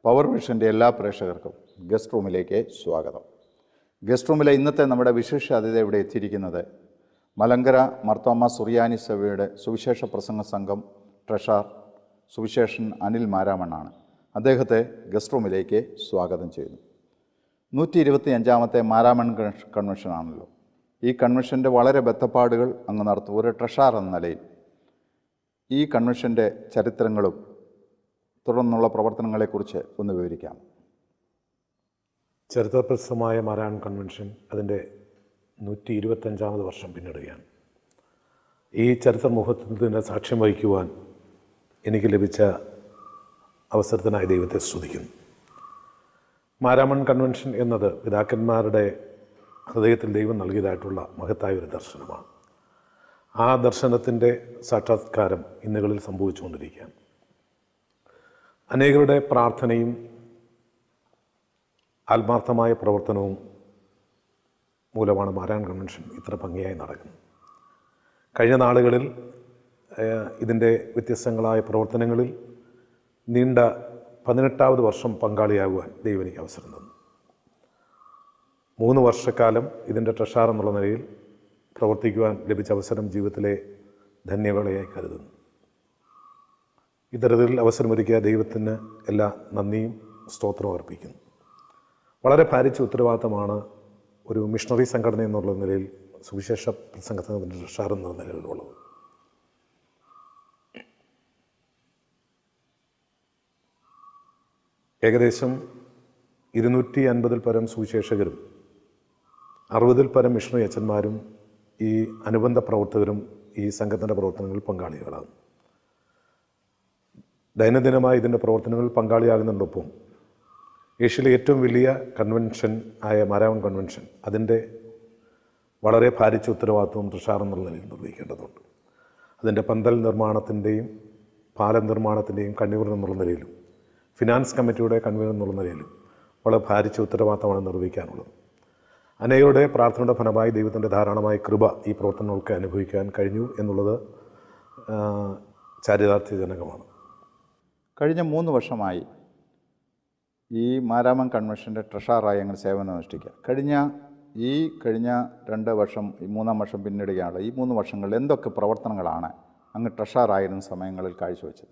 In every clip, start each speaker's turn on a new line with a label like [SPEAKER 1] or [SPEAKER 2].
[SPEAKER 1] പവർവിഷൻ്റെ എല്ലാ പ്രേക്ഷകർക്കും ഗസ്റ്റ് റൂമിലേക്ക് സ്വാഗതം. ഗസ്റ്റ് റൂമിലെ ഇന്നത്തെ നമ്മുടെ വിശേഷ അതിഥി ഇവിടെ എത്തിയിരിക്കുന്നത് മലങ്കര മാർത്തോമാ സുറിയാനി സഭയുടെ സുവിശേഷ പ്രസംഗ സംഘം ട്രഷറർ സുവിശേഷൻ അനിൽ മാരാമണ്ണാണ്. അദ്ദേഹത്തെ ഗസ്റ്റ് റൂമിലേക്ക് സ്വാഗതം ചെയ്യുന്നു. 125ാമത്തെ മാരാമൺ കൺവെൻഷനാണല്ലോ. ഈ കൺവെൻഷൻ്റെ വളരെ ബദ്ധപ്പാടുകൾ അങ്ങ് നടത്തും. ഒരു ട്രഷറർ എന്ന നിലയിൽ ഈ കൺവെൻഷൻ്റെ ചരിത്രങ്ങളും തുടർന്നുള്ള പ്രവർത്തനങ്ങളെക്കുറിച്ച് ഒന്ന് വിവരിക്കാം.
[SPEAKER 2] ചരിത്രപ്രസിദ്ധമായ മാരാമൺ കൺവെൻഷൻ അതിൻ്റെ 125ാമത് വർഷം പിന്നിടുകയാണ്. ഈ ചരിത്ര മുഹൂർത്തത്തിന് സാക്ഷ്യം വഹിക്കുവാൻ എനിക്ക് ലഭിച്ച അവസരത്തിനായി ദൈവത്തെ സ്തുതിക്കുന്നു. മാരാമൺ കൺവെൻഷൻ എന്നത് പിതാക്കന്മാരുടെ ഹൃദയത്തിൽ ദൈവം നൽകിയതായിട്ടുള്ള മഹത്തായ ഒരു ദർശനമാണ്. ആ ദർശനത്തിൻ്റെ സാക്ഷാത്കാരം ഇന്നുകളിൽ സംഭവിച്ചുകൊണ്ടിരിക്കുകയാണ്. അനേകരുടെ പ്രാർത്ഥനയും ആത്മാർത്ഥമായ പ്രവർത്തനവും മൂലമാണ് മാരാമൺ കൺവെൻഷൻ ഇത്ര ഭംഗിയായി നടക്കുന്നത്. കഴിഞ്ഞ നാളുകളിൽ ഇതിൻ്റെ വ്യത്യസ്തങ്ങളായ പ്രവർത്തനങ്ങളിൽ നീണ്ട 18ാമത് വർഷം പങ്കാളിയാകുവാൻ ദൈവം എനിക്ക് അവസരം തന്നു. 3 വർഷക്കാലം ഇതിൻ്റെ ട്രഷറർ എന്നുള്ള നിലയിൽ പ്രവർത്തിക്കുവാൻ ലഭിച്ച അവസരം ജീവിതത്തിലെ ധന്യവേളയായി കരുതുന്നു. ഇത്തരത്തിൽ അവസരമൊരുക്കിയ ദൈവത്തിന് എല്ലാ നന്ദിയും സ്തോത്രവും അർപ്പിക്കുന്നു. വളരെ ഭാരിച്ച ഉത്തരവാദിത്തമാണ് ഒരു മിഷണറി സംഘടന എന്നുള്ള നിലയിൽ സുവിശേഷ പ്രസംഗത്തിൻ്റെ ട്രഷറർ എന്ന നിലയിലുള്ളത്. ഏകദേശം 250-ൽ പരം സുവിശേഷകരും 60-ൽ പരം മിഷണറി അച്ഛന്മാരും ഈ അനുബന്ധ പ്രവർത്തകരും ഈ സംഘത്തിൻ്റെ പ്രവർത്തനങ്ങളിൽ പങ്കാളികളാകും. ദൈനംദിനമായി ഇതിൻ്റെ പ്രവർത്തനങ്ങളിൽ പങ്കാളിയാകുന്നതിനൊപ്പം ഏഷ്യയിലെ ഏറ്റവും വലിയ കൺവെൻഷൻ ആയ മാരാമൺ കൺവെൻഷൻ അതിൻ്റെ വളരെ ഭാരിച്ച ഉത്തരവാദിത്വം ട്രഷറർ എന്നുള്ള നിലയിൽ നിർവഹിക്കേണ്ടതുണ്ട്. അതിൻ്റെ പന്തൽ നിർമ്മാണത്തിൻ്റെയും പാലം നിർമ്മാണത്തിൻ്റെയും കൺവീനർ എന്നുള്ള നിലയിലും ഫിനാൻസ് കമ്മിറ്റിയുടെ കൺവീനർ എന്നുള്ള നിലയിലും വളരെ ഭാരിച്ച ഉത്തരവാദിത്തമാണ് നിർവഹിക്കാനുള്ളത്. അനേകരുടെ പ്രാർത്ഥനയുടെ ഫലമായി ദൈവത്തിൻ്റെ ധാരാളമായ കൃപ ഈ പ്രവർത്തനങ്ങൾക്ക് അനുഭവിക്കാൻ കഴിഞ്ഞു എന്നുള്ളത് ചാരിതാർത്ഥ്യജനകമാണ്.
[SPEAKER 1] കഴിഞ്ഞ 3 വർഷമായി ഈ മാരാമൺ കൺവെൻഷൻ്റെ ട്രഷററായി ഞങ്ങൾ സേവനം അനുഷ്ഠിക്കുക. കഴിഞ്ഞ 2 വർഷം, 3-ാം വർഷം പിന്നിടുകയാണ്. ഈ 3 വർഷങ്ങളിൽ എന്തൊക്കെ പ്രവർത്തനങ്ങളാണ് അങ്ങ് ട്രഷററായിരുന്ന സമയങ്ങളിൽ കാഴ്ചവെച്ചത്?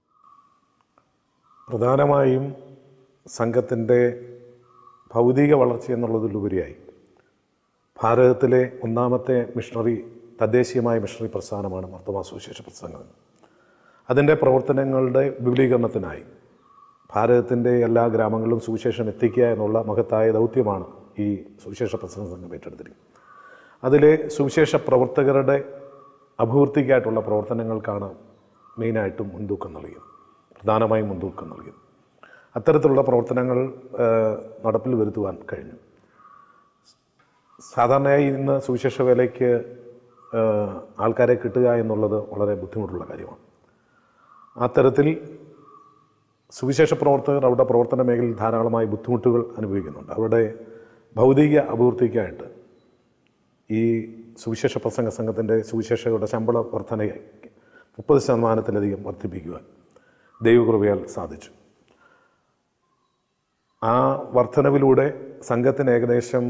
[SPEAKER 2] പ്രധാനമായും സംഘത്തിൻ്റെ ഭൗതിക വളർച്ച എന്നുള്ളതിലുപരിയായി ഭാരതത്തിലെ 1ാമത്തെ മിഷണറി തദ്ദേശീയമായ മിഷണറി പ്രസ്ഥാനമാണ് മാർത്തോമാ സുവിശേഷ പ്രസംഗം. അതിൻ്റെ പ്രവർത്തനങ്ങളുടെ വിപുലീകരണത്തിനായി ഭാരതത്തിൻ്റെ എല്ലാ ഗ്രാമങ്ങളിലും സുവിശേഷം എത്തിക്കുക എന്നുള്ള മഹത്തായ ദൗത്യമാണ് ഈ സുവിശേഷ പ്രസംഗ സംഘം ഏറ്റെടുത്തിരിക്കുന്നത്. അതിലെ സുവിശേഷ പ്രവർത്തകരുടെ അഭിവൃദ്ധിക്കായിട്ടുള്ള പ്രവർത്തനങ്ങൾക്കാണ് മെയിനായിട്ടും മുൻതൂക്കം നൽകിയത്, പ്രധാനമായും മുൻതൂക്കം നൽകിയത്. അത്തരത്തിലുള്ള പ്രവർത്തനങ്ങൾ നടപ്പിൽ വരുത്തുവാൻ കഴിഞ്ഞു. സാധാരണയായി ഇന്ന് സുവിശേഷ വേലയ്ക്ക് ആൾക്കാരെ കിട്ടുക എന്നുള്ളത് വളരെ ബുദ്ധിമുട്ടുള്ള കാര്യമാണ്. അത്തരത്തിൽ സുവിശേഷ പ്രവർത്തകർ അവരുടെ പ്രവർത്തന മേഖലയിൽ ധാരാളമായി ബുദ്ധിമുട്ടുകൾ അനുഭവിക്കുന്നുണ്ട്. അവരുടെ ഭൗതിക അഭിവൃദ്ധിക്കായിട്ട് ഈ സുവിശേഷ പ്രസംഗ സംഘത്തിൻ്റെ സുവിശേഷകരുടെ ശമ്പള വർധനയെ 30% വർദ്ധിപ്പിക്കുവാൻ ദൈവകൃപയാൽ സാധിച്ചു. ആ വർധനവിലൂടെ സംഘത്തിന് ഏകദേശം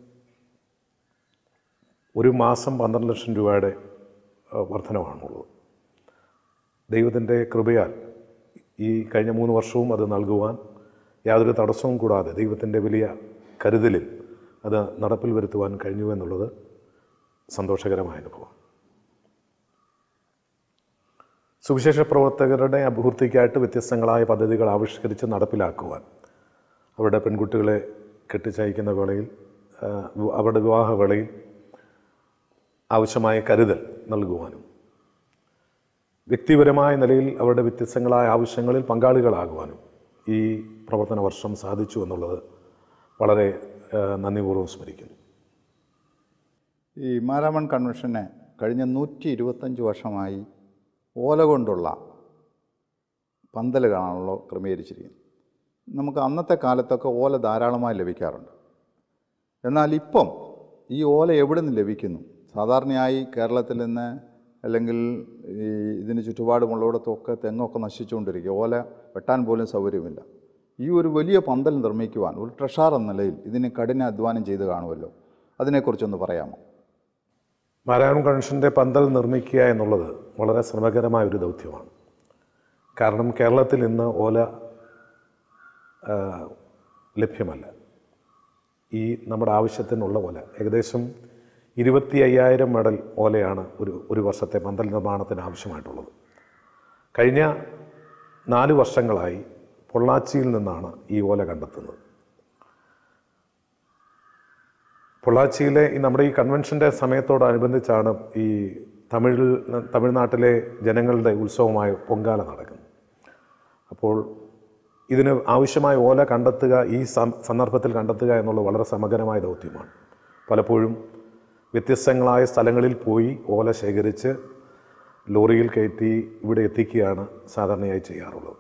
[SPEAKER 2] ഒരു മാസം 12 ലക്ഷം രൂപയുടെ വർധനമാണുള്ളത്. ദൈവത്തിൻ്റെ കൃപയാൽ ഈ കഴിഞ്ഞ 3 വർഷവും അത് നൽകുവാൻ യാതൊരു തടസ്സവും കൂടാതെ ദൈവത്തിൻ്റെ വലിയ കരുതലിൽ അത് നടപ്പിൽ വരുത്തുവാൻ കഴിഞ്ഞു എന്നുള്ളത് സന്തോഷകരമായ അനുഭവം. സുവിശേഷ പ്രവർത്തകരുടെ അഭിവൃദ്ധിക്കായിട്ട് വ്യത്യസ്തങ്ങളായ പദ്ധതികൾ ആവിഷ്കരിച്ച് നടപ്പിലാക്കുവാൻ, അവരുടെ പെൺകുട്ടികളെ കെട്ടിച്ചയക്കുന്ന വേളയിൽ, അവരുടെ വിവാഹവേളയിൽ ആവശ്യമായ കരുതൽ നൽകുവാനും, വ്യക്തിപരമായ നിലയിൽ അവരുടെ വ്യത്യസ്തങ്ങളായ ആവശ്യങ്ങളിൽ പങ്കാളികളാകുവാനും ഈ പ്രവർത്തന വർഷം സാധിച്ചു എന്നുള്ളത് വളരെ നന്ദിപൂർവ്വം സ്മരിക്കുന്നു.
[SPEAKER 1] ഈ മാരാമൺ കൺവെൻഷനെ കഴിഞ്ഞ 125 വർഷമായി ഓല കൊണ്ടുള്ള പന്തലുകളാണല്ലോ ക്രമീകരിച്ചിരിക്കുന്നത്. നമുക്ക് അന്നത്തെ കാലത്തൊക്കെ ഓല ധാരാളമായി ലഭിക്കാറുണ്ട്. എന്നാൽ ഇപ്പം ഈ ഓല എവിടെ നിന്ന് ലഭിക്കുന്നു? സാധാരണയായി കേരളത്തിൽ നിന്ന് അല്ലെങ്കിൽ ഇതിന് ചുറ്റുപാടുമുള്ളിടത്തൊക്കെ തെങ്ങൊക്കെ നശിച്ചുകൊണ്ടിരിക്കുക, ഓല വെട്ടാൻ പോലും സൗകര്യമില്ല. ഈ ഒരു വലിയ പന്തൽ നിർമ്മിക്കുവാൻ ഒരു ട്രഷാർ എന്ന നിലയിൽ ഇതിന് കഠിന അധ്വാനം ചെയ്ത് കാണുമല്ലോ, അതിനെക്കുറിച്ചൊന്ന് പറയാമോ?
[SPEAKER 2] മാരാമൺ കൺവെൻഷൻ്റെ പന്തൽ നിർമ്മിക്കുക എന്നുള്ളത് വളരെ ശ്രമകരമായ ഒരു ദൗത്യമാണ്. കാരണം കേരളത്തിൽ ഇന്ന് ഓല ലഭ്യമല്ല. ഈ നമ്മുടെ ആവശ്യത്തിനുള്ള ഓല ഏകദേശം 25,000 മെഡൽ ഓലയാണ് ഒരു വർഷത്തെ പന്തൽ നിർമ്മാണത്തിന് ആവശ്യമായിട്ടുള്ളത്. കഴിഞ്ഞ 4 വർഷങ്ങളായി പൊള്ളാച്ചിയിൽ നിന്നാണ് ഈ ഓല കണ്ടെത്തുന്നത്. പൊള്ളാച്ചിയിലെ നമ്മുടെ ഈ കൺവെൻഷൻ്റെ സമയത്തോടനുബന്ധിച്ചാണ് ഈ തമിഴ്നാട്ടിലെ ജനങ്ങളുടെ ഉത്സവമായ പൊങ്കാല നടക്കുന്നത്. അപ്പോൾ ഇതിന് ആവശ്യമായ ഓല കണ്ടെത്തുക, ഈ സന്ദർഭത്തിൽ കണ്ടെത്തുക എന്നുള്ളത് വളരെ സമഗ്രമായ ദൗത്യമാണ്. പലപ്പോഴും വ്യത്യസ്തങ്ങളായ സ്ഥലങ്ങളിൽ പോയി ഓല ശേഖരിച്ച് ലോറിയിൽ കയറ്റി ഇവിടെ എത്തിക്കുകയാണ് സാധാരണയായി ചെയ്യാറുള്ളത്.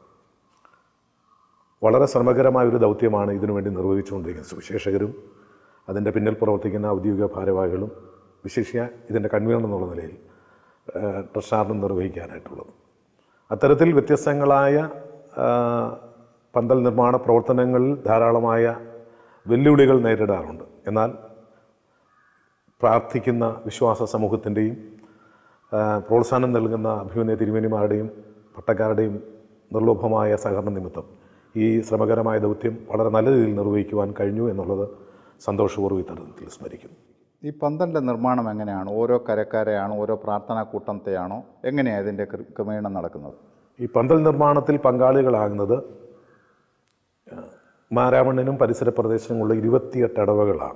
[SPEAKER 2] വളരെ ശ്രമകരമായ ഒരു ദൗത്യമാണ് ഇതിനുവേണ്ടി നിർവഹിച്ചുകൊണ്ടിരിക്കുന്നത് സുവിശേഷകരും അതിൻ്റെ പിന്നിൽ പ്രവർത്തിക്കുന്ന ഔദ്യോഗിക ഭാരവാഹികളും, വിശേഷിയ ഇതിൻ്റെ കൺവീനർ എന്നുള്ള നിലയിൽ ട്രഷാറിനും നിർവഹിക്കാനായിട്ടുള്ളത്. അത്തരത്തിൽ വ്യത്യസ്തങ്ങളായ പന്തൽ നിർമ്മാണ പ്രവർത്തനങ്ങളിൽ ധാരാളമായ വെല്ലുവിളികൾ നേരിടാറുണ്ട്. എന്നാൽ പ്രാർത്ഥിക്കുന്ന വിശ്വാസ സമൂഹത്തിൻ്റെയും പ്രോത്സാഹനം നൽകുന്ന അഭിമന്യ തിരുമേനിമാരുടെയും പട്ടക്കാരുടെയും നിർലോഭമായ സഹകരണ നിമിത്തം ഈ ശ്രമകരമായ ദൗത്യം വളരെ നല്ല രീതിയിൽ നിർവഹിക്കുവാൻ കഴിഞ്ഞു എന്നുള്ളത് സന്തോഷപൂർവ്വം ഇത്തരത്തിൽ സ്മരിക്കുന്നു.
[SPEAKER 1] ഈ പന്തലിൻ്റെ നിർമ്മാണം എങ്ങനെയാണ്? ഓരോ കരക്കാരെയാണോ, ഓരോ പ്രാർത്ഥനാ കൂട്ടത്തെയാണോ, എങ്ങനെയാണ് ഇതിൻ്റെ ക്രമീകരണം നടക്കുന്നത്?
[SPEAKER 2] ഈ പന്തൽ നിർമ്മാണത്തിൽ പങ്കാളികളാകുന്നത് മാരാമണ്ണിനും പരിസര പ്രദേശങ്ങളുള്ള 28 ഇടവകളാണ്.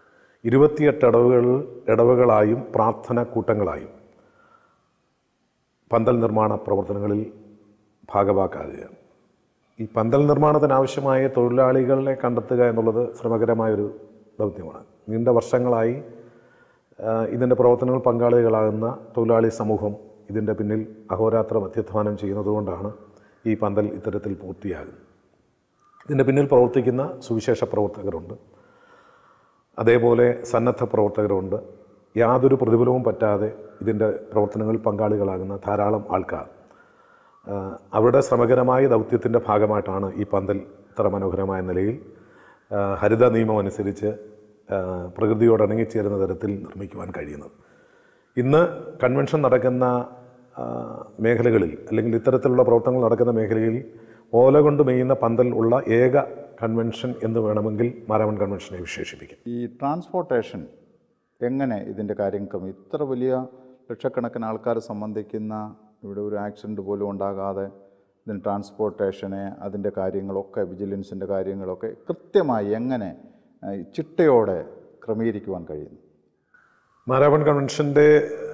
[SPEAKER 2] 28 ഇടവകളായും പ്രാർത്ഥന കൂട്ടങ്ങളായും പന്തൽ നിർമ്മാണ പ്രവർത്തനങ്ങളിൽ ഭാഗവാക്കാകുകയാണ്. ഈ പന്തൽ നിർമ്മാണത്തിനാവശ്യമായ തൊഴിലാളികളെ കണ്ടെത്തുക എന്നുള്ളത് ശ്രമകരമായൊരു ദൗത്യമാണ്. നീണ്ട വർഷങ്ങളായി ഇതിൻ്റെ പ്രവർത്തനങ്ങൾ പങ്കാളികളാകുന്ന തൊഴിലാളി സമൂഹം ഇതിൻ്റെ പിന്നിൽ അഹോരാത്രം അത്യധ്വാനം ചെയ്യുന്നതുകൊണ്ടാണ് ഈ പന്തൽ ഇത്തരത്തിൽ പൂർത്തിയാകുന്നത്. ഇതിൻ്റെ പിന്നിൽ പ്രവർത്തിക്കുന്ന സുവിശേഷ പ്രവർത്തകരുണ്ട്, അതേപോലെ സന്നദ്ധ പ്രവർത്തകരുണ്ട്. യാതൊരു പ്രതിഫലവും പറ്റാതെ ഇതിൻ്റെ പ്രവർത്തനങ്ങളിൽ പങ്കാളികളാകുന്ന ധാരാളം ആൾക്കാർ. അവരുടെ ശ്രമകരമായ ദൗത്യത്തിൻ്റെ ഭാഗമായിട്ടാണ് ഈ പന്തൽ ഇത്ര മനോഹരമായ നിലയിൽ ഹരിത നിയമം അനുസരിച്ച് പ്രകൃതിയോട് ഇണങ്ങിച്ചേരുന്ന തരത്തിൽ നിർമ്മിക്കുവാൻ കഴിയുന്നത്. ഇന്ന് കൺവെൻഷൻ നടക്കുന്ന മേഖലകളിൽ, അല്ലെങ്കിൽ ഇത്തരത്തിലുള്ള പ്രവർത്തനങ്ങൾ നടക്കുന്ന മേഖലയിൽ ഓല കൊണ്ട് മെയ്യുന്ന പന്തൽ ഉള്ള ഏക കൺവെൻഷൻ എന്ന് വേണമെങ്കിൽ മാരാമൺ കൺവെൻഷനെ വിശേഷിപ്പിക്കും.
[SPEAKER 1] ഈ ട്രാൻസ്പോർട്ടേഷൻ എങ്ങനെ ഇതിൻ്റെ കാര്യങ്ങൾ, ഇത്ര വലിയ ലക്ഷക്കണക്കിന് ആൾക്കാർ സംബന്ധിക്കുന്ന ഇവിടെ ഒരു ആക്സിഡൻറ്റ് പോലും ഉണ്ടാകാതെ ഇതിന് ട്രാൻസ്പോർട്ടേഷനെ, അതിൻ്റെ കാര്യങ്ങളൊക്കെ, വിജിലൻസിൻ്റെ കാര്യങ്ങളൊക്കെ കൃത്യമായി എങ്ങനെ ചിട്ടയോടെ ക്രമീകരിക്കുവാൻ കഴിയുന്നു?
[SPEAKER 2] മാരാമൺ കൺവെൻഷൻ്റെ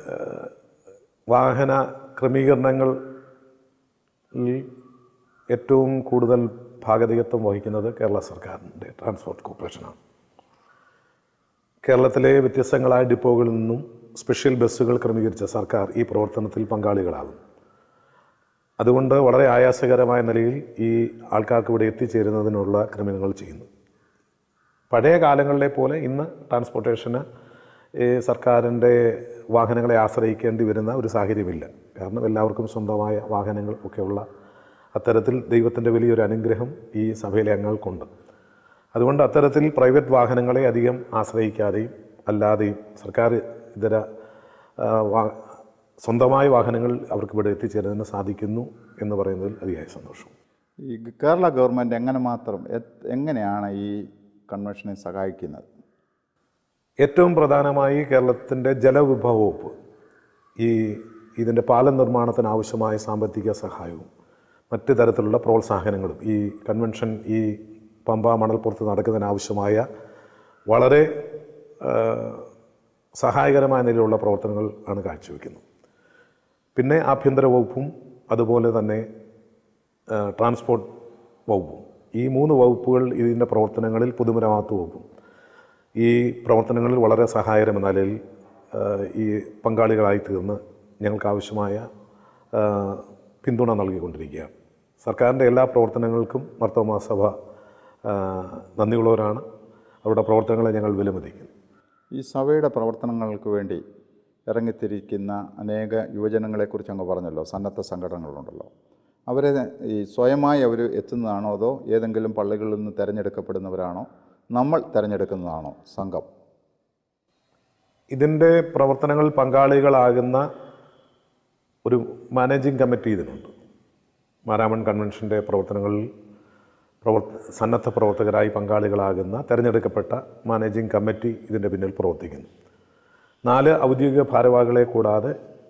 [SPEAKER 2] വാഹന ക്രമീകരണങ്ങളിൽ ഏറ്റവും കൂടുതൽ ഭാഗധേയത്വം വഹിക്കുന്നത് കേരള സർക്കാരിൻ്റെ ട്രാൻസ്പോർട്ട് കോർപ്പറേഷനാണ്. കേരളത്തിലെ വ്യത്യസ്തങ്ങളായ ഡിപ്പോകളിൽ നിന്നും സ്പെഷ്യൽ ബസ്സുകൾ ക്രമീകരിച്ച സർക്കാർ ഈ പ്രവർത്തനത്തിൽ പങ്കാളികളാകും. അതുകൊണ്ട് വളരെ ആയാസകരമായ നിലയിൽ ഈ ആൾക്കാർക്ക് ഇവിടെ എത്തിച്ചേരുന്നതിനുള്ള ക്രമീകരണങ്ങൾ ചെയ്യുന്നു. പഴയ കാലങ്ങളിലെ പോലെ ഇന്ന് ട്രാൻസ്പോർട്ടേഷന് സർക്കാരിൻ്റെ വാഹനങ്ങളെ ആശ്രയിക്കേണ്ടി വരുന്ന ഒരു സാഹചര്യമില്ല. കാരണം എല്ലാവർക്കും സ്വന്തമായ വാഹനങ്ങൾ ഒക്കെയുള്ള അത്തരത്തിൽ ദൈവത്തിൻ്റെ വലിയൊരു അനുഗ്രഹം ഈ സഭയിലെ അംഗങ്ങൾക്കുണ്ട്. അതുകൊണ്ട് അത്തരത്തിൽ പ്രൈവറ്റ് വാഹനങ്ങളെ അധികം ആശ്രയിക്കാതെയും അല്ലാതെയും സർക്കാർ ഇതര സ്വന്തമായ വാഹനങ്ങൾ അവർക്ക് ഇവിടെ എത്തിച്ചേരുന്നതിന് സാധിക്കുന്നു എന്ന് പറയുന്നതിൽ അതിയായ സന്തോഷം.
[SPEAKER 1] ഈ കേരള ഗവൺമെൻറ് എങ്ങനെയാണ് ഈ കൺവെൻഷനെ സഹായിക്കുന്നത്?
[SPEAKER 2] ഏറ്റവും പ്രധാനമായി കേരളത്തിൻ്റെ ജലവിഭവ വകുപ്പ് ഇതിൻ്റെ പാലം നിർമ്മാണത്തിന് ആവശ്യമായ സാമ്പത്തിക സഹായവും മറ്റ് തരത്തിലുള്ള പ്രോത്സാഹനങ്ങളും ഈ കൺവെൻഷൻ ഈ പമ്പ മണൽപ്പുറത്ത് നടക്കുന്നതിനാവശ്യമായ വളരെ സഹായകരമായ നിലയിലുള്ള പ്രവർത്തനങ്ങൾ ആണ് കാഴ്ചവെക്കുന്നത്. പിന്നെ ആഭ്യന്തര വകുപ്പും അതുപോലെ തന്നെ ട്രാൻസ്പോർട്ട് വകുപ്പും, ഈ 3 വകുപ്പുകൾ ഇതിൻ്റെ പ്രവർത്തനങ്ങളിൽ, പൊതുമരാമത്ത് വകുപ്പും ഈ പ്രവർത്തനങ്ങളിൽ വളരെ സഹായകരമെന്ന നിലയിൽ ഈ പങ്കാളികളായി തീർന്ന് ഞങ്ങൾക്കാവശ്യമായ പിന്തുണ നൽകിക്കൊണ്ടിരിക്കുകയാണ്. സർക്കാരിൻ്റെ എല്ലാ പ്രവർത്തനങ്ങൾക്കും മാർത്തോമാ സഭ നന്ദിയുള്ളവരാണ്. അവരുടെ പ്രവർത്തനങ്ങളെ ഞങ്ങൾ വിലമതിക്കുന്നു.
[SPEAKER 1] ഈ സഭയുടെ പ്രവർത്തനങ്ങൾക്ക് വേണ്ടി ഇറങ്ങിത്തിരിക്കുന്ന അനേക യുവജനങ്ങളെക്കുറിച്ച് അങ്ങ് പറഞ്ഞല്ലോ, സന്നദ്ധ സംഘടനകളുണ്ടല്ലോ. അവരെ ഈ സ്വയമായി അവർ എത്തുന്നതാണോ അതോ ഏതെങ്കിലും പള്ളികളിൽ നിന്ന് തിരഞ്ഞെടുക്കപ്പെടുന്നവരാണോ, നമ്മൾ തിരഞ്ഞെടുക്കുന്നതാണോ സംഘം?
[SPEAKER 2] ഇതിൻ്റെ പ്രവർത്തനങ്ങളിൽ പങ്കാളികളാകുന്ന ഒരു മാനേജിംഗ് കമ്മിറ്റി ഇതിനുണ്ട്. മാരാമൺ കൺവെൻഷൻ്റെ പ്രവർത്തനങ്ങളിൽ സന്നദ്ധ പ്രവർത്തകരായി പങ്കാളികളാകുന്ന തിരഞ്ഞെടുക്കപ്പെട്ട മാനേജിംഗ് കമ്മിറ്റി ഇതിൻ്റെ പിന്നിൽ പ്രവർത്തിക്കുന്നു. 4 ഔദ്യോഗിക ഭാരവാഹികളെ കൂടാതെ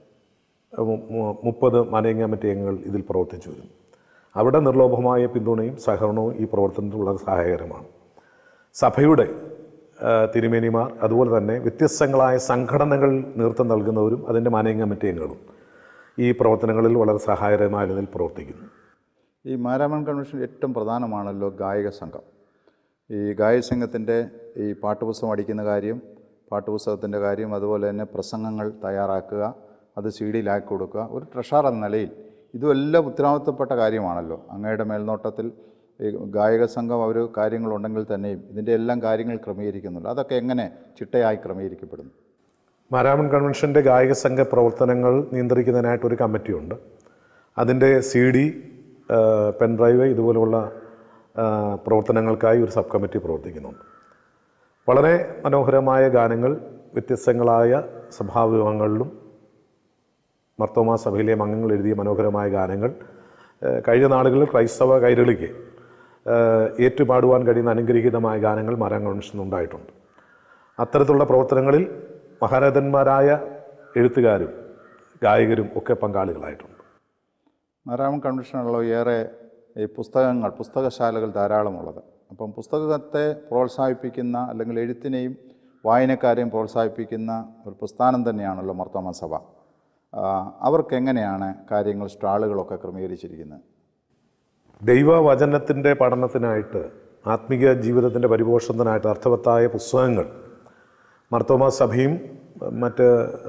[SPEAKER 2] 30 മാനേജിംഗ് കമ്മിറ്റി അംഗങ്ങൾ ഇതിൽ പ്രവർത്തിച്ചു വരുന്നു. അവിടെ നിർലോഭമായ പിന്തുണയും സഹകരണവും ഈ പ്രവർത്തനത്തിൽ വളരെ സഹായകരമാണ്. സഭയുടെ തിരുമേനിമാർ, അതുപോലെ തന്നെ വ്യത്യസ്തങ്ങളായ സംഘടനകൾ നേതൃത്വം നൽകുന്നവരും അതിൻ്റെ മാനേജിംഗ് കമ്മിറ്റി അംഗങ്ങളും ഈ പ്രവർത്തനങ്ങളിൽ വളരെ സഹായകരമായ രീതിയിൽ പ്രവർത്തിക്കുന്നു.
[SPEAKER 1] ഈ മാരാമൺ കൺവെൻഷൻ ഏറ്റവും പ്രധാനമാണല്ലോ ഗായക സംഘം. ഈ ഗായക സംഘത്തിൻ്റെ ഈ പാട്ടുപുസ്തകം അടിക്കുന്ന കാര്യം, പാട്ടുപുസ്തകത്തിൻ്റെ കാര്യം, അതുപോലെ തന്നെ പ്രസംഗങ്ങൾ തയ്യാറാക്കുക, അത് CD-യിലാക്കി കൊടുക്കുക, ഒരു ട്രഷറർ എന്ന നിലയിൽ ഇതുമെല്ലാം ഉത്തരവാദിത്തപ്പെട്ട കാര്യമാണല്ലോ. അങ്ങയുടെ മേൽനോട്ടത്തിൽ ഈ ഗായക സംഘം അവർ കാര്യങ്ങളുണ്ടെങ്കിൽ തന്നെയും ഇതിൻ്റെ എല്ലാം കാര്യങ്ങൾ ക്രമീകരിക്കുന്നുണ്ട്. അതൊക്കെ എങ്ങനെ ചിട്ടയായി ക്രമീകരിക്കപ്പെടുന്നു?
[SPEAKER 2] മാരാമൺ കൺവെൻഷൻ്റെ ഗായക സംഘ പ്രവർത്തനങ്ങൾ നിയന്ത്രിക്കുന്നതിനായിട്ടൊരു കമ്മിറ്റിയുണ്ട്. അതിൻ്റെ CD, പെൻഡ്രൈവ് ഇതുപോലുള്ള പ്രവർത്തനങ്ങൾക്കായി ഒരു സബ് കമ്മിറ്റി പ്രവർത്തിക്കുന്നുണ്ട്. വളരെ മനോഹരമായ ഗാനങ്ങൾ വ്യത്യസ്തങ്ങളായ സഭാവിഭാഗങ്ങളിലും മർത്തോമാ സഭയിലെ അംഗങ്ങൾ എഴുതിയ മനോഹരമായ ഗാനങ്ങൾ കഴിഞ്ഞ നാളുകളിൽ ക്രൈസ്തവ കൈരളിക്ക് ഏറ്റുപാടുവാൻ കഴിയുന്ന അനുഗ്രഹീതമായ ഗാനങ്ങൾ മാരാമൺ കൺവെൻഷനിൽ ഉണ്ടായിട്ടുണ്ട്. അത്തരത്തിലുള്ള പ്രവർത്തനങ്ങളിൽ മഹാരഥന്മാരായ എഴുത്തുകാരും ഗായകരും ഒക്കെ പങ്കാളികളായിട്ടുണ്ട്.
[SPEAKER 1] മാരാമൺ കൺവെൻഷനുള്ള ഏറെ ഈ പുസ്തകശാലകൾ ധാരാളമുള്ളത്. അപ്പം പുസ്തകത്തെ പ്രോത്സാഹിപ്പിക്കുന്ന അല്ലെങ്കിൽ എഴുത്തിനെയും വായനക്കാരെയും പ്രോത്സാഹിപ്പിക്കുന്ന ഒരു പ്രസ്ഥാനം തന്നെയാണല്ലോ മർത്തോമാ സഭ. അവർക്ക് എങ്ങനെയാണ് കാര്യങ്ങൾ, സ്റ്റാളുകളൊക്കെ ക്രമീകരിച്ചിരിക്കുന്നത്?
[SPEAKER 2] ദൈവവചനത്തിൻ്റെ പഠനത്തിനായിട്ട്, ആത്മീയ ജീവിതത്തിൻ്റെ പരിപോഷണത്തിനായിട്ട് അർത്ഥവത്തായ പുസ്തകങ്ങൾ മർത്തോമാ സഭയും മറ്റ്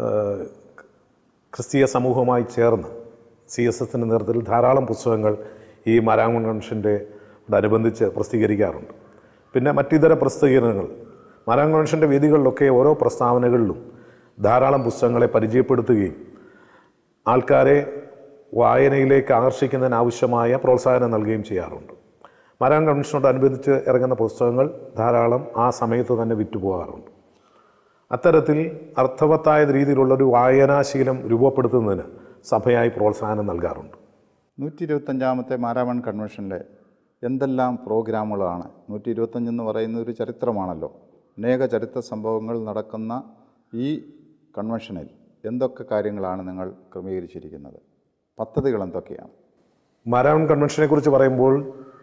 [SPEAKER 2] ക്രിസ്തീയ സമൂഹവുമായി ചേർന്ന് CSSൻ്റെ നേതൃത്വത്തിൽ ധാരാളം പുസ്തകങ്ങൾ ഈ മാരാമൺ കൺവെൻഷൻ്റെയോടനുബന്ധിച്ച് പ്രസിദ്ധീകരിക്കാറുണ്ട്. പിന്നെ മറ്റിതര പ്രസിദ്ധീകരണങ്ങൾ മാരാമൺ കൺവെൻഷൻ്റെ വേദികളിലൊക്കെ ഓരോ പ്രസ്താവനകളിലും ധാരാളം പുസ്തകങ്ങളെ പരിചയപ്പെടുത്തുകയും ആൾക്കാരെ വായനയിലേക്ക് ആകർഷിക്കുന്നതിനാവശ്യമായ പ്രോത്സാഹനം നൽകുകയും ചെയ്യാറുണ്ട്. മാരാമൺ കൺവെൻഷനോടനുബന്ധിച്ച് ഇറങ്ങുന്ന പുസ്തകങ്ങൾ ധാരാളം ആ സമയത്ത് തന്നെ വിറ്റുപോകാറുണ്ട്. അത്തരത്തിൽ അർത്ഥവത്തായ രീതിയിലുള്ളൊരു വായനാശീലം രൂപപ്പെടുത്തുന്നതിന് സഭയായി പ്രോത്സാഹനം നൽകാറുണ്ട്.
[SPEAKER 1] 125ാമത്തെ മാരാമൺ കൺവെൻഷനിലെ എന്തെല്ലാം പ്രോഗ്രാമുകളാണ്? 125 എന്ന് പറയുന്ന ഒരു ചരിത്രമാണല്ലോ. അനേക ചരിത്ര സംഭവങ്ങൾ നടക്കുന്ന ഈ കൺവെൻഷനിൽ എന്തൊക്കെ കാര്യങ്ങളാണ് നിങ്ങൾ ക്രമീകരിച്ചിരിക്കുന്നത്? പദ്ധതികൾ എന്തൊക്കെയാണ്?
[SPEAKER 2] മാരാമൺ കൺവെൻഷനെക്കുറിച്ച് പറയുമ്പോൾ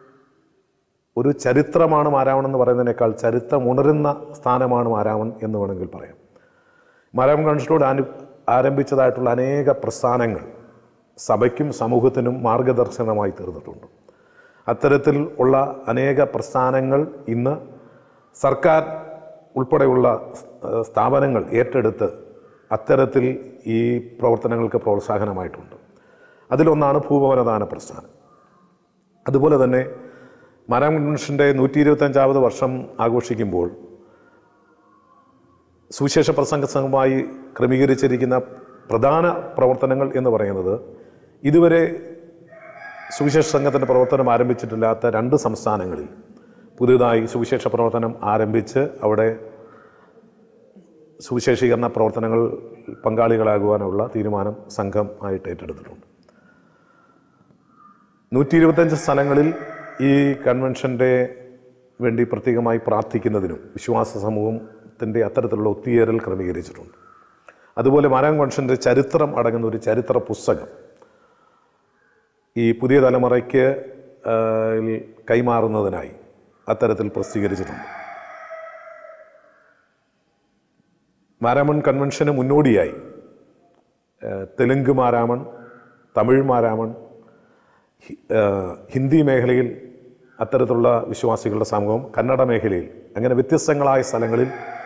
[SPEAKER 2] ഒരു ചരിത്രമാണ് മാരാമൺ എന്ന് പറയുന്നതിനേക്കാൾ ചരിത്രം ഉണരുന്ന സ്ഥാനമാണ് മാരാമൺ എന്ന് വേണമെങ്കിൽ പറയാം. മാരാമൺ കൺവെൻഷനോട് ആരംഭിച്ചതായിട്ടുള്ള അനേക പ്രസ്ഥാനങ്ങൾ സഭയ്ക്കും സമൂഹത്തിനും മാർഗദർശനമായി തീർന്നിട്ടുണ്ട്. അത്തരത്തിൽ ഉള്ള അനേക പ്രസ്ഥാനങ്ങൾ ഇന്ന് സർക്കാർ ഉൾപ്പെടെയുള്ള സ്ഥാപനങ്ങൾ ഏറ്റെടുത്ത് അത്തരത്തിൽ ഈ പ്രവർത്തനങ്ങൾക്ക് പ്രോത്സാഹനമായിട്ടുണ്ട്. അതിലൊന്നാണ് ഭൂഭവനദാന പ്രസ്ഥാനം. അതുപോലെ തന്നെ മാരാമൺ കൺവെൻഷൻ്റെ 125ാമത് വർഷം ആഘോഷിക്കുമ്പോൾ സുവിശേഷ പ്രസംഗ സംഘമായി ക്രമീകരിച്ചിരിക്കുന്ന പ്രധാന പ്രവർത്തനങ്ങൾ എന്ന് പറയുന്നത് ഇതുവരെ സുവിശേഷ സംഘത്തിൻ്റെ പ്രവർത്തനം ആരംഭിച്ചിട്ടില്ലാത്ത 2 സംസ്ഥാനങ്ങളിൽ പുതുതായി സുവിശേഷ പ്രവർത്തനം ആരംഭിച്ച് അവിടെ സുവിശേഷീകരണ പ്രവർത്തനങ്ങൾ പങ്കാളികളാകുവാനുള്ള തീരുമാനം സംഘം ആയിട്ട് ഏറ്റെടുത്തിട്ടുണ്ട്. 125 സ്ഥലങ്ങളിൽ ഈ കൺവെൻഷൻ്റെ വേണ്ടി പ്രത്യേകമായി പ്രാർത്ഥിക്കുന്നതിനും വിശ്വാസ സമൂഹത്തിൻ്റെ അത്തരത്തിലുള്ള ഒത്തുചേരൽ ക്രമീകരിച്ചിട്ടുണ്ട്. അതുപോലെ മാരാമൺ കൺവെൻഷൻ്റെ ചരിത്രം അടങ്ങുന്ന ഒരു ചരിത്ര പുസ്തകം ഈ പുതിയ തലമുറയ്ക്ക് കൈമാറുന്നതിനായി അത്തരത്തിൽ പ്രസിദ്ധീകരിച്ചിട്ടുണ്ട്. മാരാമൺ കൺവെൻഷന് മുന്നോടിയായി തെലുങ്ക് മാരാമൺ, തമിഴ് മാരാമൺ, ഹിന്ദി മേഖലയിൽ അത്തരത്തിലുള്ള വിശ്വാസികളുടെ സമൂഹം, കന്നഡ മേഖലയിൽ, അങ്ങനെ വ്യത്യസ്തങ്ങളായ സ്ഥലങ്ങളിൽ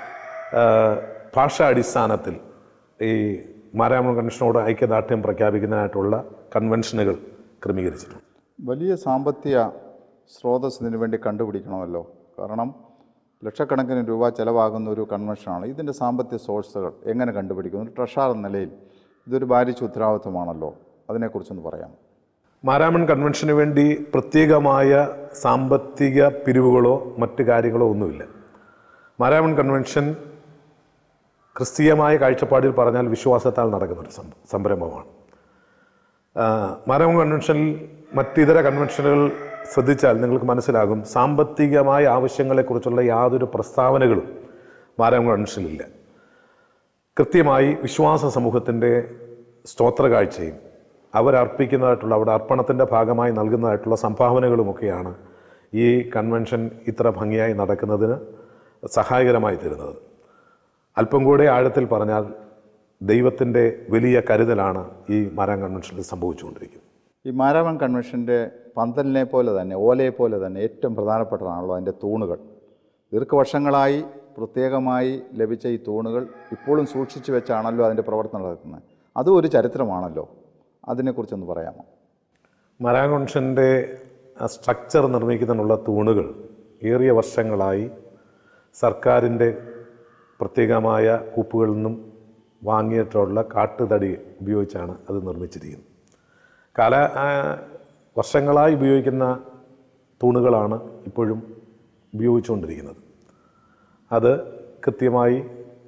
[SPEAKER 2] ഭാഷാ അടിസ്ഥാനത്തിൽ ഈ മാരാമൺ കൺവെൻഷനോട് ഐക്യദാർഢ്യം പ്രഖ്യാപിക്കുന്നതിനായിട്ടുള്ള കൺവെൻഷനുകൾ ക്രമീകരിച്ചിട്ടുണ്ട്.
[SPEAKER 1] വലിയ സാമ്പത്തിക സ്രോതസ് ഇതിനു വേണ്ടി കണ്ടുപിടിക്കണമല്ലോ. കാരണം ലക്ഷക്കണക്കിന് രൂപ ചിലവാകുന്ന ഒരു കൺവെൻഷനാണ്. ഇതിൻ്റെ സാമ്പത്തിക സോഴ്സുകൾ എങ്ങനെ കണ്ടുപിടിക്കുന്നു? ഒരു ട്രഷറർ എന്ന നിലയിൽ ഇതൊരു ഭാരിച്ച ഉത്തരവാദിത്വമാണല്ലോ. അതിനെക്കുറിച്ചൊന്ന് പറയാം.
[SPEAKER 2] മാരാമൺ കൺവെൻഷന് വേണ്ടി പ്രത്യേകമായ സാമ്പത്തിക പിരിവുകളോ മറ്റ് കാര്യങ്ങളോ ഒന്നുമില്ല. മാരാമൺ കൺവെൻഷൻ ക്രിസ്തീയമായ കാഴ്ചപ്പാടിൽ പറഞ്ഞാൽ വിശ്വാസത്താൽ നടക്കുന്നൊരു സംരംഭമാണ്. മാരാമൺ കൺവെൻഷനിൽ മറ്റിതര കൺവെൻഷനുകൾ ശ്രദ്ധിച്ചാൽ നിങ്ങൾക്ക് മനസ്സിലാകും, സാമ്പത്തികമായ ആവശ്യങ്ങളെക്കുറിച്ചുള്ള യാതൊരു പ്രസ്താവനകളും മാരാമൺ കൺവെൻഷനിലില്ല. കൃത്യമായി വിശ്വാസ സമൂഹത്തിൻ്റെ സ്തോത്ര കാഴ്ചയും അവരർപ്പിക്കുന്നതായിട്ടുള്ള അവിടെ അർപ്പണത്തിൻ്റെ ഭാഗമായി നൽകുന്നതായിട്ടുള്ള സംഭാവനകളുമൊക്കെയാണ് ഈ കൺവെൻഷൻ ഇത്ര ഭംഗിയായി നടക്കുന്നതിന് സഹായകരമായി തീരുന്നത്. അല്പം കൂടെ ആഴത്തിൽ പറഞ്ഞാൽ ദൈവത്തിൻ്റെ വലിയ കരുതലാണ് ഈ മാരാമൺ കൺവെൻഷനിൽ സംഭവിച്ചുകൊണ്ടിരിക്കുന്നത്.
[SPEAKER 1] ഈ മാരാമൺ കൺവെൻഷൻ്റെ പന്തലിനെ പോലെ തന്നെ, ഓലയെ പോലെ തന്നെ ഏറ്റവും പ്രധാനപ്പെട്ടതാണല്ലോ അതിൻ്റെ തൂണുകൾ. ദീർഘവർഷങ്ങളായി പ്രത്യേകമായി ലഭിച്ച ഈ തൂണുകൾ ഇപ്പോഴും സൂക്ഷിച്ചു വെച്ചാണല്ലോ അതിൻ്റെ പ്രവർത്തനം നടക്കുന്നത്. അതും ഒരു ചരിത്രമാണല്ലോ. അതിനെക്കുറിച്ചൊന്ന് പറയാമോ?
[SPEAKER 2] മാരാമൺ കൺവെൻഷൻ്റെ സ്ട്രക്ചർ നിർമ്മിക്കുന്നതിനുള്ള തൂണുകൾ ഏറിയ വർഷങ്ങളായി സർക്കാരിൻ്റെ പ്രത്യേകമായ കൂപ്പുകളിൽ നിന്നും വാങ്ങിയിട്ടുള്ള കാട്ടുതടി ഉപയോഗിച്ചാണ് അത് നിർമ്മിച്ചിരിക്കുന്നത്. വർഷങ്ങളായി ഉപയോഗിക്കുന്ന തൂണുകളാണ് ഇപ്പോഴും ഉപയോഗിച്ചുകൊണ്ടിരിക്കുന്നത്. അത് കൃത്യമായി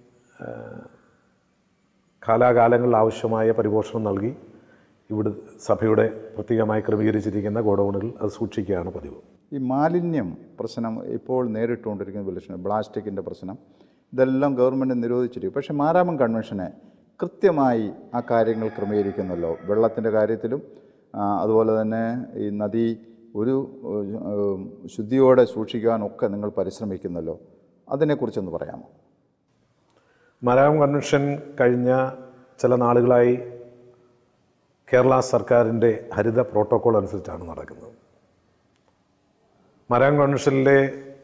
[SPEAKER 2] കാലാകാലങ്ങളിൽ ആവശ്യമായ പരിപോഷണം നൽകി ഇവിടെ സഭയുടെ പ്രത്യേകമായി ക്രമീകരിച്ചിരിക്കുന്ന ഗോഡൗണുകൾ അത് സൂക്ഷിക്കുകയാണ് പതിവ്.
[SPEAKER 1] ഈ മാലിന്യം പ്രശ്നം ഇപ്പോൾ നേരിട്ടുകൊണ്ടിരിക്കുന്ന പ്രശ്നം, പ്ലാസ്റ്റിക്കിൻ്റെ പ്രശ്നം, ഇതെല്ലാം ഗവൺമെൻറ് നിരോധിച്ചിരിക്കും. പക്ഷേ മാരാമൺ കൺവെൻഷനെ കൃത്യമായി ആ കാര്യങ്ങൾ ക്രമീകരിക്കുന്നല്ലോ. വെള്ളത്തിൻ്റെ കാര്യത്തിലും അതുപോലെ തന്നെ ഈ നദി ഒരു ശുദ്ധിയോടെ സൂക്ഷിക്കാനൊക്കെ നിങ്ങൾ പരിശ്രമിക്കുന്നല്ലോ. അതിനെക്കുറിച്ചൊന്ന് പറയാമോ?
[SPEAKER 2] മാരാമൺ കൺവെൻഷൻ കഴിഞ്ഞ ചില നാളുകളായി കേരള സർക്കാരിൻ്റെ ഹരിത പ്രോട്ടോക്കോൾ അനുസരിച്ചാണ് നടക്കുന്നത്. മാരാമൺ കൺവെൻഷനിലെ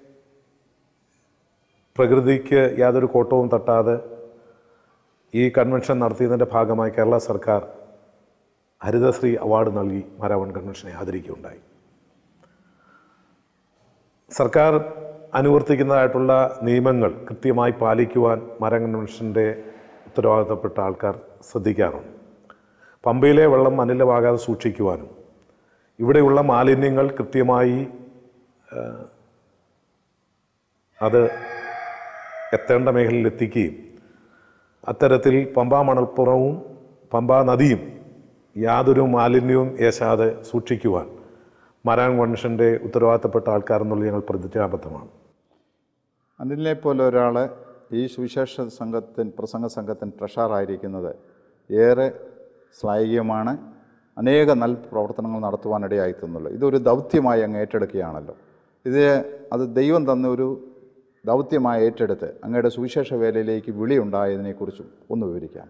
[SPEAKER 2] പ്രകൃതിക്ക് യാതൊരു കോട്ടവും തട്ടാതെ ഈ കൺവെൻഷൻ നടത്തിയതിൻ്റെ ഭാഗമായി കേരള സർക്കാർ ഹരിതശ്രീ അവാർഡ് നൽകി മാരാമൺ കൺവെൻഷനെ ആദരിക്കുകയുണ്ടായി. സർക്കാർ അനുവർത്തിക്കുന്നതായിട്ടുള്ള നിയമങ്ങൾ കൃത്യമായി പാലിക്കുവാൻ മാരാമൺ കൺവെൻഷൻ്റെ ഉത്തരവാദിത്തപ്പെട്ട ആൾക്കാർ ശ്രദ്ധിക്കാറുണ്ട്. പമ്പയിലെ വെള്ളം മലിനമാകാതെ സൂക്ഷിക്കുവാനും ഇവിടെയുള്ള മാലിന്യങ്ങൾ കൃത്യമായി അത് എത്തേണ്ട മേഖലയിൽ എത്തിക്കുകയും അത്തരത്തിൽ പമ്പാ മണൽപ്പുറവും പമ്പാ നദിയും യാതൊരു മാലിന്യവും ഏശാതെ സൂക്ഷിക്കുവാൻ മാരാമൺ കൺവെൻഷൻ്റെ ഉത്തരവാദിത്തപ്പെട്ട ആൾക്കാരെന്നുള്ളത് ഞങ്ങൾ പ്രതിജ്ഞാബദ്ധമാണ്.
[SPEAKER 1] അനിലിനെ പോലെ ഒരാൾ ഈ സുവിശേഷ പ്രസംഗ സംഘത്തിന് ട്രഷറായിരിക്കുന്നത് ഏറെ ശ്ലാഘനീയമാണ്. അനേക നല്ല പ്രവർത്തനങ്ങൾ നടത്തുവാനിടയായിത്തുന്നുള്ളൂ. ഇതൊരു ദൗത്യമായി അങ്ങ് ഏറ്റെടുക്കുകയാണല്ലോ. അത് ദൈവം തന്ന ഒരു ദൗത്യമായി ഏറ്റെടുത്ത് അങ്ങയുടെ സുവിശേഷ വേലയിലേക്ക് വിളിയുണ്ടായതിനെക്കുറിച്ചും ഒന്ന് വിവരിക്കാം.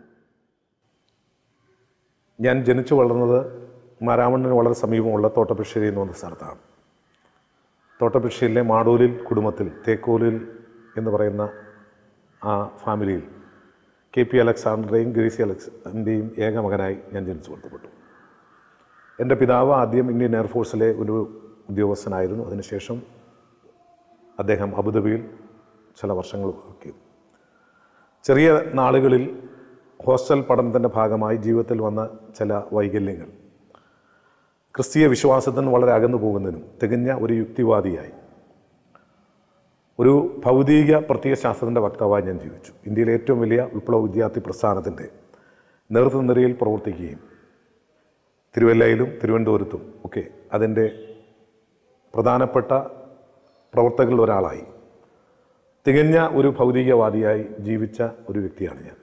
[SPEAKER 2] ഞാൻ ജനിച്ചു വളർന്നത് മാരാമണിന് വളരെ സമീപമുള്ള തോട്ടപ്പശ്ശേരി എന്ന് പറഞ്ഞ സ്ഥലത്താണ്. തോട്ടപ്പശ്ശേരിയിലെ മാടൂലിൽ കുടുംബത്തിൽ തേക്കോലിൽ എന്ന് പറയുന്ന ആ ഫാമിലിയിൽ KP അലക്സാണ്ടറേയും ഗ്രേസി അലക്സാണ്ടറേയും ഏക മകനായി ഞാൻ ജനിച്ചു വളർത്തപ്പെട്ടു. എൻ്റെ പിതാവ് ആദ്യം ഇന്ത്യൻ എയർഫോഴ്സിലെ ഒരു ഉദ്യോഗസ്ഥനായിരുന്നു. അതിനുശേഷം അദ്ദേഹം അബുദാബിയിൽ ചില വർഷങ്ങൾ വർക്ക് ചെയ്തു. ചെറിയ നാളുകളിൽ ഹോസ്റ്റൽ പഠനത്തിൻ്റെ ഭാഗമായി ജീവിതത്തിൽ വന്ന ചില വൈകല്യങ്ങൾ ക്രിസ്തീയ വിശ്വാസത്തിന് വളരെ അകന്നു പോകുന്നതിനും തികഞ്ഞ ഒരു യുക്തിവാദിയായി ഒരു ഭൗതിക പ്രത്യയശാസ്ത്രത്തിൻ്റെ വക്താവായി ഞാൻ ജീവിച്ചു. ഇന്ത്യയിലെ ഏറ്റവും വലിയ വിപ്ലവ വിദ്യാർത്ഥി പ്രസ്ഥാനത്തിൻ്റെ നേതൃനിരയിൽ പ്രവർത്തിക്കുകയും തിരുവല്ലയിലും തിരുവനന്തപുരത്തും ഒക്കെ അതിൻ്റെ പ്രധാനപ്പെട്ട പ്രവർത്തകരിൽ ഒരാളായി തികഞ്ഞ ഒരു ഭൗതികവാദിയായി ജീവിച്ച ഒരു വ്യക്തിയാണ് ഞാൻ.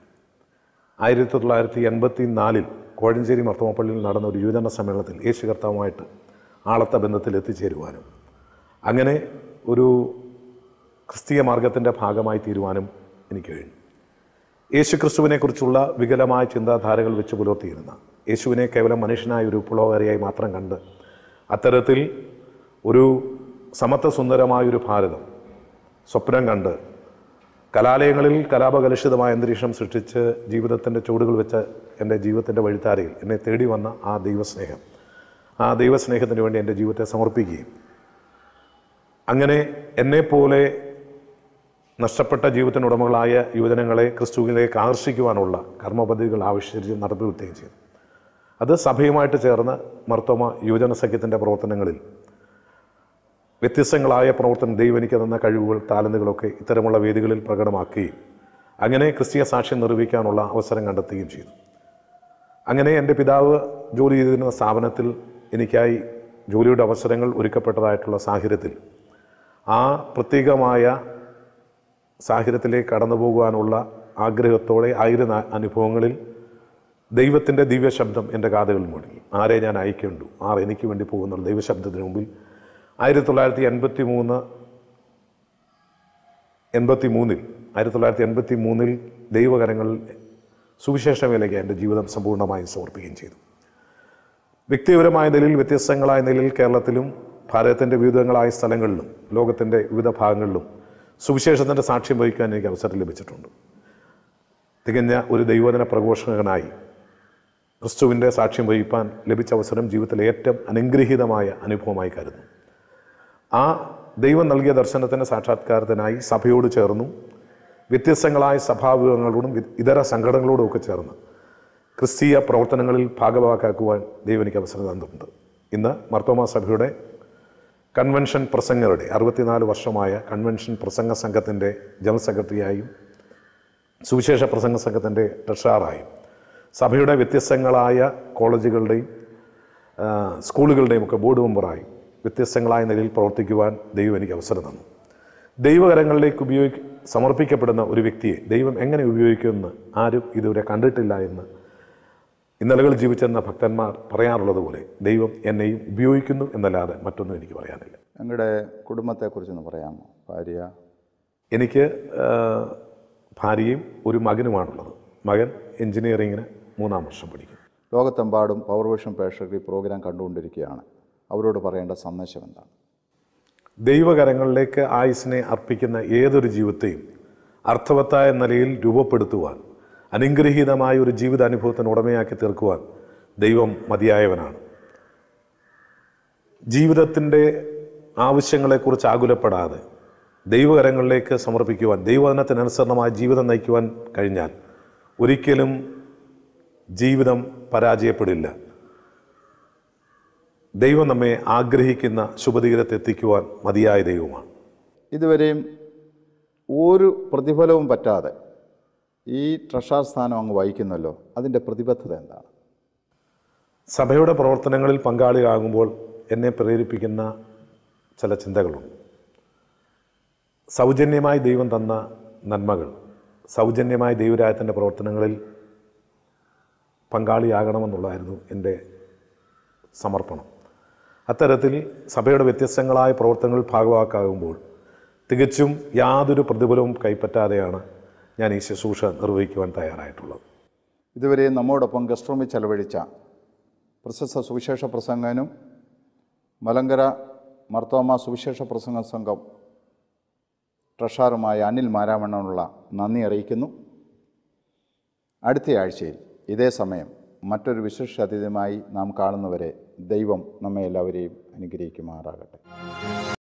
[SPEAKER 2] 1984 കോഴഞ്ചേരി മർത്തോമപ്പള്ളിയിൽ നടന്ന ഒരു യുവജന സമ്മേളനത്തിൽ യേശു കർത്താവുമായിട്ട് ആളത്ത ബന്ധത്തിൽ എത്തിച്ചേരുവാനും അങ്ങനെ ഒരു ക്രിസ്തീയ മാർഗത്തിൻ്റെ ഭാഗമായി തീരുവാനും എനിക്ക് കഴിഞ്ഞു. യേശു ക്രിസ്തുവിനെക്കുറിച്ചുള്ള വികലമായ ചിന്താധാരകൾ വെച്ച് പുലർത്തിയിരുന്ന, യേശുവിനെ കേവലം മനുഷ്യനായ ഒരു വിപ്ലവകാരിയായി മാത്രം കണ്ട് അത്തരത്തിൽ ഒരു സമത്വസുന്ദരമായൊരു ഭാരതം സ്വപ്നം കണ്ട് കലാലയങ്ങളിൽ കലാപകലുഷിതമായ അന്തരീക്ഷം സൃഷ്ടിച്ച് ജീവിതത്തിൻ്റെ ചുവടുകൾ വെച്ച് എൻ്റെ ജീവിതത്തിൻ്റെ വഴിത്താരയിൽ എന്നെ തേടി വന്ന ആ ദൈവസ്നേഹത്തിന് വേണ്ടി എൻ്റെ ജീവിതത്തെ സമർപ്പിക്കുകയും അങ്ങനെ എന്നെപ്പോലെ നഷ്ടപ്പെട്ട ജീവിതത്തിനുടമകളായ യുവജനങ്ങളെ ക്രിസ്തുവിലേക്ക് ആകർഷിക്കുവാനുള്ള കർമ്മപദ്ധതികൾ ആവിഷ്കരിച്ച് നടപ്പിൽ വരുത്തുകയും ചെയ്തു. അത് സഭയുമായിട്ട് ചേർന്ന് മർത്തോമ യുവജന സഖ്യത്തിൻ്റെ പ്രവർത്തനങ്ങളിൽ വ്യത്യസ്തങ്ങളായ പ്രവർത്തനം ദൈവം എനിക്ക് തന്ന കഴിവുകൾ താലന്തുകളൊക്കെ ഇത്തരമുള്ള വേദികളിൽ പ്രകടമാക്കുകയും അങ്ങനെ ക്രിസ്തീയ സാക്ഷ്യം നിർവഹിക്കാനുള്ള അവസരം കണ്ടെത്തുകയും ചെയ്തു. അങ്ങനെ എൻ്റെ പിതാവ് ജോലി ചെയ്തിരുന്ന സ്ഥാപനത്തിൽ എനിക്കായി ജോലിയുടെ അവസരങ്ങൾ ഒരുക്കപ്പെട്ടതായിട്ടുള്ള സാഹചര്യത്തിൽ ആ പ്രത്യേകമായ സാഹചര്യത്തിലേക്ക് കടന്നു പോകുവാനുള്ള ആഗ്രഹത്തോടെ ആയിരുന്ന അനുഭവങ്ങളിൽ ദൈവത്തിൻ്റെ ദിവ്യശബ്ദം എൻ്റെ കാതുകളിൽ മുഴങ്ങി. ആരെ ഞാൻ അയക്കേണ്ടു, ആർ എനിക്ക് വേണ്ടി പോകുന്നുള്ള ദൈവശബ്ദത്തിന് മുമ്പിൽ 1983 ദൈവകരങ്ങളിൽ സുവിശേഷ വേലയ്ക്ക് എൻ്റെ ജീവിതം സമ്പൂർണ്ണമായും സമർപ്പിക്കുകയും ചെയ്തു. വ്യക്തിപരമായ നിലയിൽ വ്യത്യസ്തങ്ങളായ നിലയിൽ കേരളത്തിലും ഭാരതത്തിൻ്റെ വിവിധങ്ങളായ സ്ഥലങ്ങളിലും ലോകത്തിൻ്റെ വിവിധ ഭാഗങ്ങളിലും സുവിശേഷത്തിൻ്റെ സാക്ഷ്യം വഹിക്കാൻ എനിക്ക് അവസരം ലഭിച്ചിട്ടുണ്ട്. തികഞ്ഞ ഒരു ദൈവവചന പ്രഘോഷകനായി ക്രിസ്തുവിൻ്റെ സാക്ഷ്യം വഹിക്കാൻ ലഭിച്ച അവസരം ജീവിതത്തിലെ ഏറ്റവും അനുഗ്രഹീതമായ അനുഭവമായി കരുതുന്നു. ആ ദൈവം നൽകിയ ദർശനത്തിൻ്റെ സാക്ഷാത്കാരത്തിനായി സഭയോട് ചേർന്നു വ്യത്യസ്തങ്ങളായ സഭാവിഭാഗങ്ങളോടും ഇതര സംഘടനകളോടും ഒക്കെ ചേർന്ന് ക്രിസ്തീയ പ്രവർത്തനങ്ങളിൽ ഭാഗഭാക്കാക്കുവാൻ ദൈവം എനിക്ക് അവസരം തന്നിട്ടുണ്ട്. ഇന്ന് മാർത്തോമാ സഭയുടെ കൺവെൻഷൻ പ്രസംഗരുടെ 64 വർഷമായ കൺവെൻഷൻ പ്രസംഗ സംഘത്തിൻ്റെ ജനറൽ സെക്രട്ടറിയായും സുവിശേഷ പ്രസംഗ സംഘത്തിൻ്റെ ട്രഷററായും സഭയുടെ വ്യത്യസ്തങ്ങളായ കോളേജുകളുടെയും സ്കൂളുകളുടെയും ഒക്കെ ബോർഡ് മെമ്പറായും വ്യത്യസ്തങ്ങളായ നിലയിൽ പ്രവർത്തിക്കുവാൻ ദൈവം എനിക്ക് അവസരം തന്നു. ദൈവകരങ്ങളിലേക്ക് സമർപ്പിക്കപ്പെടുന്ന ഒരു വ്യക്തിയെ ദൈവം എങ്ങനെ ഉപയോഗിക്കുമെന്ന് ആരും ഇതുവരെ കണ്ടിട്ടില്ല എന്ന് ഇന്നലകൾ ജീവിച്ചെന്ന ഭക്തന്മാർ പറയാറുള്ളത് പോലെ ദൈവം എന്നെയും ഉപയോഗിക്കുന്നു എന്നല്ലാതെ മറ്റൊന്നും എനിക്ക് പറയാനില്ല.
[SPEAKER 1] ഞങ്ങളുടെ കുടുംബത്തെക്കുറിച്ചൊന്ന് പറയാമോ? ഭാര്യ?
[SPEAKER 2] എനിക്ക് ഭാര്യയും ഒരു മകനുമാണുള്ളത്. മകൻ എൻജിനീയറിങ്ങിന് 3-ാം വർഷം പഠിക്കും.
[SPEAKER 1] ലോകത്തെമ്പാടും പവർവിഷൻ പ്രേക്ഷകർ ഈ പ്രോഗ്രാം കണ്ടുകൊണ്ടിരിക്കുകയാണ്. അവരോട് പറയേണ്ട സന്ദേശം എന്താണ്?
[SPEAKER 2] ദൈവകരങ്ങളിലേക്ക് ആയുസ്സിനെ അർപ്പിക്കുന്ന ഏതൊരു ജീവിതത്തെയും അർത്ഥവത്തായ നിലയിൽ രൂപപ്പെടുത്തുവാൻ, അനുഗ്രഹീതമായ ഒരു ജീവിതാനുഭവത്തിന് ഉടമയാക്കി തീർക്കുവാൻ ദൈവം മതിയായവനാണ്. ജീവിതത്തിൻ്റെ ആവശ്യങ്ങളെക്കുറിച്ച് ആകുലപ്പെടാതെ ദൈവകരങ്ങളിലേക്ക് സമർപ്പിക്കുവാൻ, ദൈവവചനത്തിനനുസരണമായ ജീവിതം നയിക്കുവാൻ കഴിഞ്ഞാൽ ഒരിക്കലും ജീവിതം പരാജയപ്പെടില്ല. ദൈവം നമ്മെ ആഗ്രഹിക്കുന്ന ശുഭതീരത്തെത്തിക്കുവാൻ മതിയായ ദൈവമാണ്.
[SPEAKER 1] ഇതുവരെയും ഒരു പ്രതിഫലവും പറ്റാതെ ഈ ട്രഷർ സ്ഥാനം അങ്ങ് വഹിക്കുന്നല്ലോ, അതിൻ്റെ പ്രതിബദ്ധത എന്താണ്?
[SPEAKER 2] സഭയുടെ പ്രവർത്തനങ്ങളിൽ പങ്കാളിയാകുമ്പോൾ എന്നെ പ്രേരിപ്പിക്കുന്ന ചില ചിന്തകളുണ്ട്. സൗജന്യമായി ദൈവം തന്ന നന്മകൾ, സൗജന്യമായി ദൈവരാജ്യത്തിൻ്റെ പ്രവർത്തനങ്ങളിൽ പങ്കാളിയാകണമെന്നുള്ളതായിരുന്നു എൻ്റെ സമർപ്പണം. അത്തരത്തിൽ സഭയുടെ വ്യത്യസ്തങ്ങളായ പ്രവർത്തനങ്ങളിൽ ഭാഗവാക്കാകുമ്പോൾ തികച്ചും യാതൊരു പ്രതിഫലവും കൈപ്പറ്റാതെയാണ് ഞാൻ ഈ ശുശ്രൂഷ നിർവഹിക്കുവാൻ തയ്യാറായിട്ടുള്ളത്.
[SPEAKER 1] ഇതുവരെ നമ്മോടൊപ്പം ഗസ്റ്റ് റൂമിൽ ചെലവഴിച്ച പ്രശസ്ത സുവിശേഷ പ്രസംഗനും മലങ്കര മാർത്തോമാ സുവിശേഷ പ്രസംഗ സംഘം ട്രഷറുമായ അനിൽ മാരാമണ്ണനുള്ള നന്ദി അറിയിക്കുന്നു. അടുത്ത ആഴ്ചയിൽ ഇതേ സമയം മറ്റൊരു വിശേഷ അതിഥിയുമായി നാം കാണുന്നവരെ ദൈവം നമ്മെ എല്ലാവരെയും അനുഗ്രഹിക്കുമാറാകട്ടെ.